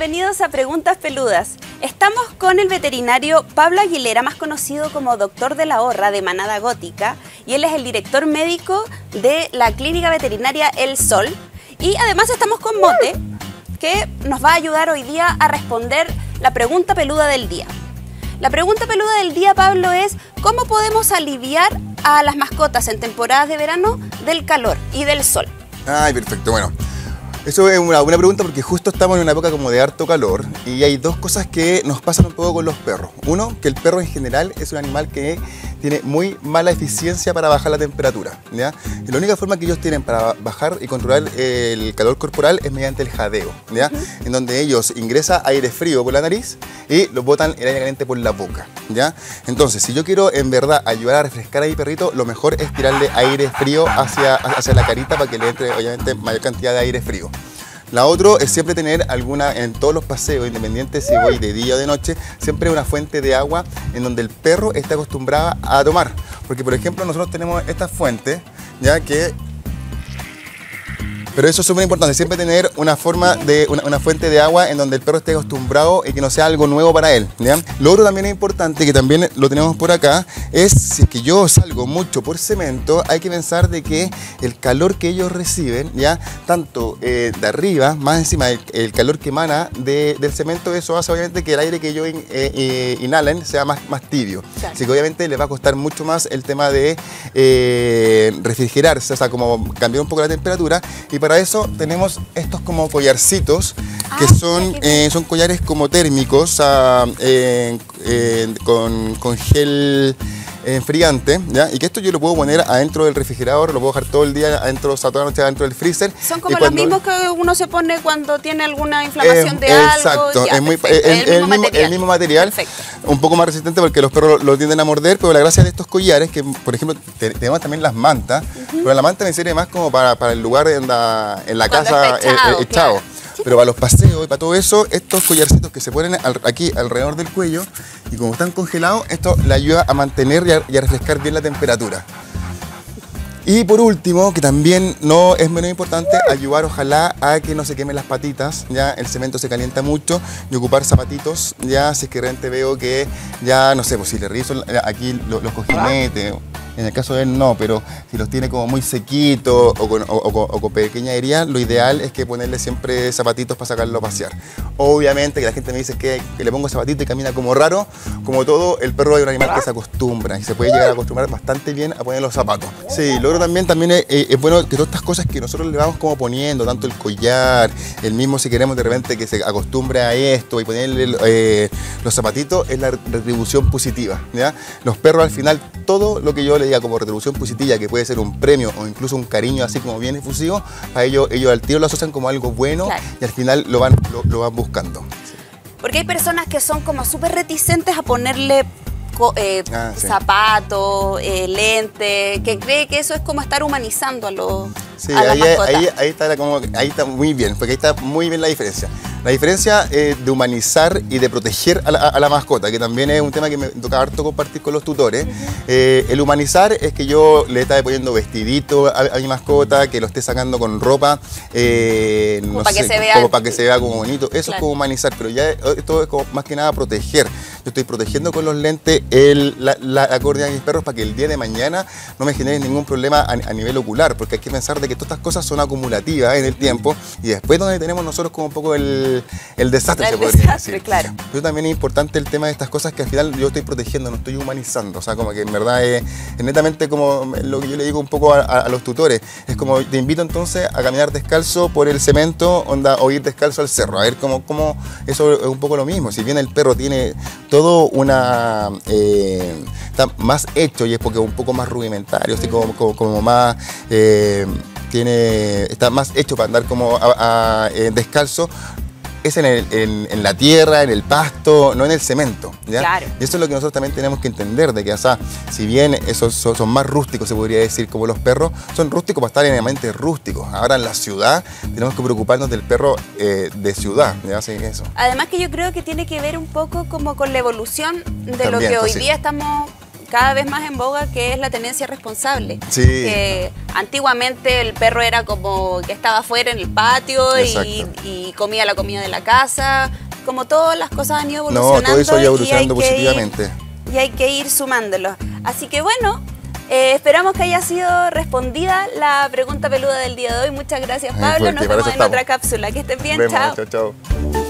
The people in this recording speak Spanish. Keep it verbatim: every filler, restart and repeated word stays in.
bienvenidos a Preguntas Peludas. Estamos con el veterinario Pablo Aguilera, más conocido como Doctor de la Horra de Manada Gótica, y él es el director médico de la clínica veterinaria El Sol. Y además estamos con Mote, que nos va a ayudar hoy día a responder la pregunta peluda del día. La pregunta peluda del día, Pablo, es ¿cómo podemos aliviar a las mascotas en temporadas de verano del calor y del sol? Ay, perfecto, bueno. Eso es una buena pregunta porque justo estamos en una época como de harto calor y hay dos cosas que nos pasan un poco con los perros. Uno, que el perro en general es un animal que tiene muy mala eficiencia para bajar la temperatura, ¿ya? Y la única forma que ellos tienen para bajar y controlar el calor corporal es mediante el jadeo, ¿ya? Uh-huh. En donde ellos ingresan aire frío por la nariz y lo botan el aire caliente por la boca, ¿ya? Entonces, si yo quiero en verdad ayudar a refrescar a mi perrito, lo mejor es tirarle aire frío hacia, hacia la carita para que le entre obviamente mayor cantidad de aire frío. La otra es siempre tener alguna, en todos los paseos, independiente si voy de día o de noche, siempre una fuente de agua en donde el perro esté acostumbrado a tomar. Porque, por ejemplo, nosotros tenemos esta fuente, ya que... Pero eso es súper importante, siempre tener una forma de una, una fuente de agua en donde el perro esté acostumbrado y que no sea algo nuevo para él, ¿ya? Lo otro también es importante, que también lo tenemos por acá, es si es que yo salgo mucho por cemento, hay que pensar de que el calor que ellos reciben, ya tanto eh, de arriba, más encima el, el calor que emana de, del cemento, eso hace obviamente que el aire que ellos in, eh, eh, inhalen sea más, más tibio. Claro. Así que obviamente les va a costar mucho más el tema de eh, refrigerarse, o sea, como cambiar un poco la temperatura. Y para eso tenemos estos como collarcitos, que ah, son, eh, son collares como térmicos, uh, eh, eh, con, con gel enfriante, ¿ya? Y que esto yo lo puedo poner adentro del refrigerador, lo puedo dejar todo el día adentro, o sea, toda la noche adentro del freezer. Son como los mismos que uno se pone cuando tiene alguna inflamación eh, de algo. Exacto, ya, es muy, el, el, el, mismo el mismo material, perfecto. Un poco más resistente porque los perros lo, lo tienden a morder, pero la gracia de estos collares, que por ejemplo tenemos también las mantas, uh-huh. Pero la manta me sirve más como para, para el lugar en la, en la casa echado. Eh, echado. Claro. Pero para los paseos y para todo eso, estos collarcitos que se ponen al, aquí alrededor del cuello y como están congelados, esto le ayuda a mantener y a, y a refrescar bien la temperatura. Y por último, que también no es menos importante, ayudar ojalá a que no se quemen las patitas, ya el cemento se calienta mucho, y ocupar zapatitos, ya si es que realmente veo que ya, no sé, pues si le reviso aquí los, los cojinetes, en el caso de él no, pero si los tiene como muy sequitos o con, o, o, o con pequeña herida, lo ideal es que ponerle siempre zapatitos para sacarlo a pasear. Obviamente que la gente me dice que, que le pongo zapatitos y camina como raro, como todo, el perro es un animal que se acostumbra y se puede llegar a acostumbrar bastante bien a poner los zapatos. Sí, lo otro también, también es, es bueno que todas estas cosas que nosotros le vamos como poniendo, tanto el collar, el mismo si queremos de repente que se acostumbre a esto y ponerle eh, los zapatitos, es la retribución positiva, ¿ya? Los perros al final, todo lo que yo le diga como retribución positiva, que puede ser un premio o incluso un cariño así como bien efusivo, a ellos, ellos al tiro lo asocian como algo bueno, claro. Y al final lo van, lo, lo van buscando. Porque hay personas que son como súper reticentes a ponerle eh, ah, sí. zapatos, eh, lentes, que cree que eso es como estar humanizando a los sí, a ahí, ahí, ahí, está como, ahí está muy bien, porque ahí está muy bien la diferencia. La diferencia eh, de humanizar y de proteger a la, a la mascota, que también es un tema que me toca harto compartir con los tutores. Eh, el humanizar es que yo le esté poniendo vestidito a, a mi mascota, que lo esté sacando con ropa, eh, como no para sé, que se vea, como para que se vea como bonito. Eso claro. Es como humanizar, pero ya esto es como más que nada proteger. Yo estoy protegiendo con los lentes el, la, la, la córnea de mis perros para que el día de mañana no me genere ningún problema a, a nivel ocular, porque hay que pensar de que todas estas cosas son acumulativas en el tiempo y después donde tenemos nosotros como un poco el el desastre, el se podría desastre, decir. Claro. Pero también es importante el tema de estas cosas que al final yo estoy protegiendo, no estoy humanizando. O sea, como que en verdad es, es netamente como lo que yo le digo un poco a, a, a los tutores. Es como te invito entonces a caminar descalzo por el cemento onda, o ir descalzo al cerro. A ver cómo, cómo eso es un poco lo mismo. Si bien el perro tiene todo una... Eh, está más hecho y es porque es un poco más rudimentario, así como, como, como más... Eh, tiene, está más hecho para andar como a, a, eh, descalzo, es en, el, en, en la tierra, en el pasto, no en el cemento, ¿ya? Claro. Y eso es lo que nosotros también tenemos que entender, de que, o sea, si bien esos son, son más rústicos, se podría decir, como los perros, son rústicos para estar en ambientes rústicos. Ahora en la ciudad tenemos que preocuparnos del perro eh, de ciudad, ¿ya? Así que eso. Además que yo creo que tiene que ver un poco como con la evolución de también, lo que hoy sí. día estamos cada vez más en boga, que es la tenencia responsable. Sí. Que antiguamente el perro era como que estaba afuera en el patio y, y comía la comida de la casa. Como todas las cosas han ido evolucionando. No, todo eso ha ido evolucionando positivamente. Ir, y hay que ir sumándolo. Así que bueno, eh, esperamos que haya sido respondida la pregunta peluda del día de hoy. Muchas gracias, Pablo. Nos vemos en otra cápsula. Que estén bien. Vemos, chao. Chao, chao.